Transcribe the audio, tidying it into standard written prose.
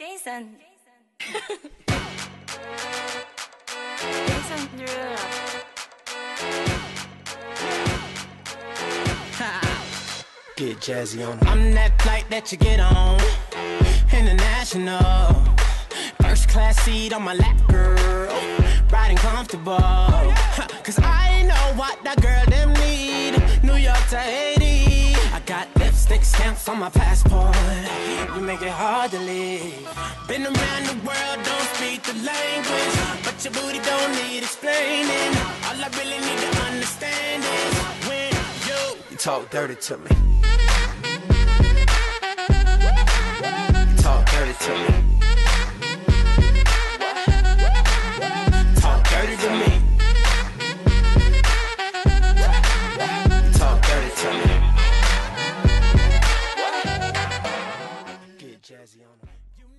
Jason. Jason Derulo. Get jazzy on. I'm that flight that you get on. International. First class seat on my lap, girl. Riding comfortable. Cause I know what that girl them need. New York to Haiti. I got lipstick stamps on my passport. You make it hard to leave. Been around the world, don't speak the language, but your booty don't need explaining. All I really need to understand is when you talk dirty to me. Talk dirty to me. Talk dirty to me. Talk dirty to me. Get jazzy on them.